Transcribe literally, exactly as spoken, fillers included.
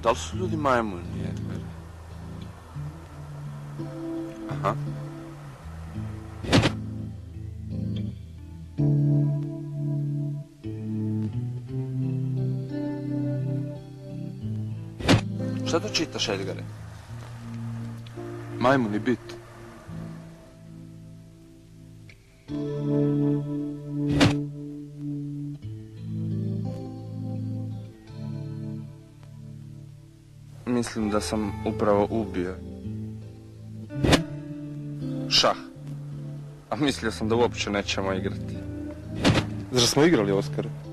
Da li su ljudi majmuni, Edgar? Aha. Šta to čitaš, Edgare? Majmuni bit. Mislim da sam upravo ubio. Šah. A mislio sam da uopće nećemo igrati. Zar smo igrali, Oskar?